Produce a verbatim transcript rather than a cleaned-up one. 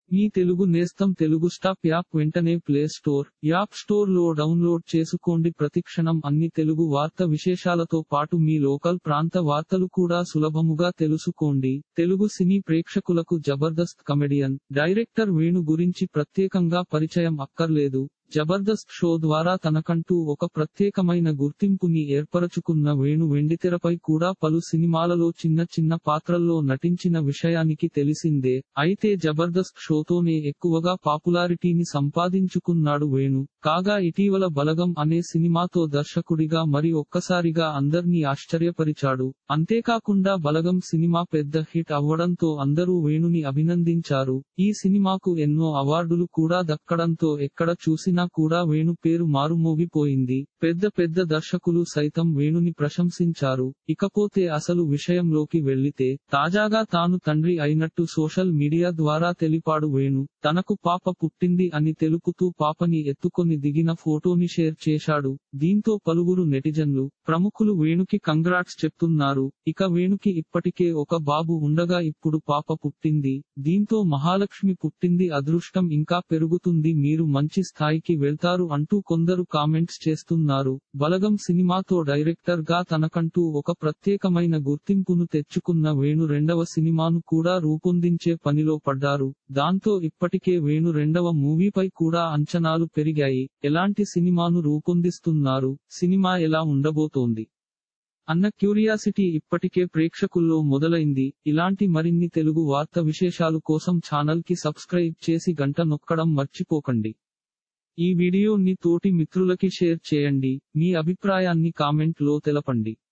మీ తెలుగు నేస్తం Telugu stop app వెంటనే play store, app store లో డౌన్లోడ్ చేసుకోండి. ప్రతిక్షణం అన్ని తెలుగు వార్త విశేషాలతో పాటు మీ లోకల్ ప్రాంత వార్తలు కూడా సులభముగా తెలుసుకోండి. తెలుగు సినీ ప్రేక్షకులకు జబర్దస్త్ కమెడియన్, డైరెక్టర్ వేణు గురించి ప్రత్యేకంగా పరిచయం అక్కర్లేదు. జబర్దస్త్ షో ద్వారా తనకంటూ ఒక ప్రత్యేకమైన గుర్తింపుని ఏర్పరచుకున్న వేణు వెండితెరపై కూడా పలు సినిమాలలో చిన్న చిన్న పాత్రల్లో నటించిన విషయానికి తెలిసిందే. అయితే జబర్దస్త్ షోతోనే ఎక్కువగా పాపులారిటీని సంపాదించుకున్నాడు వేణు. కాగా ఇటీవల బలగం అనే సినిమాతో దర్శకుడిగా మరి ఒక్కసారిగా అందర్నీ ఆశ్చర్యపరిచాడు. అంతేకాకుండా బలగం సినిమా పెద్ద హిట్ అవ్వడంతో అందరూ వేణుని అభినందించారు. ఈ సినిమాకు ఎన్నో అవార్డులు కూడా దక్కడంతో ఎక్కడ చూసినా కూడా వేణు పేరు మారుమోగిపోయింది. పెద్ద పెద్ద దర్శకులు సైతం వేణుని ప్రశంసించారు. ఇకపోతే అసలు విషయంలోకి వెళ్లితే, తాజాగా తాను తండ్రి అయినట్టు సోషల్ మీడియా ద్వారా తెలిపాడు వేణు. తనకు పాప పుట్టింది అని తెలుపుతూ పాపని ఎత్తుకొని దిగిన ఫోటోని షేర్ చేశాడు. దీంతో పలువురు నెటిజన్లు, ప్రముఖులు వేణుకి కంగ్రాట్స్ చెప్తున్నారు. ఇక వేణుకి ఇప్పటికే ఒక బాబు ఉండగా ఇప్పుడు పాప పుట్టింది. దీంతో మహాలక్ష్మి పుట్టింది, అదృష్టం ఇంకా పెరుగుతుంది, మీరు మంచి స్థాయికి వెళ్తారు అంటూ కొందరు కామెంట్స్ చేస్తున్నారు. బలగం సినిమాతో డైరెక్టర్ గా తనకంటూ ఒక ప్రత్యేకమైన గుర్తింపును తెచ్చుకున్న వేణు రెండవ సినిమాను కూడా రూపొందించే పనిలో పడ్డారు. దాంతో ఇప్పటికే వేణు రెండవ మూవీపై కూడా అంచనాలు పెరిగాయి. ఎలాంటి సినిమాను రూపొందిస్తున్నారు, సినిమా ఎలా ఉండబోతోంది అన్న క్యూరియాసిటీ ఇప్పటికే ప్రేక్షకుల్లో మొదలైంది. ఇలాంటి మరిన్ని తెలుగు వార్త విశేషాలు కోసం ఛానల్ కి సబ్స్క్రైబ్ చేసి గంట నొక్కడం మర్చిపోకండి. ఈ వీడియోని తోటి మిత్రులకి షేర్ చేయండి. మీ అభిప్రాయాన్ని కామెంట్ లో తెలపండి.